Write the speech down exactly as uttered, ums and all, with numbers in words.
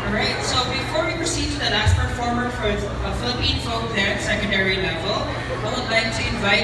Alright, so before we proceed to the last performer for uh, Philippine folk dance secondary level, I would like to invite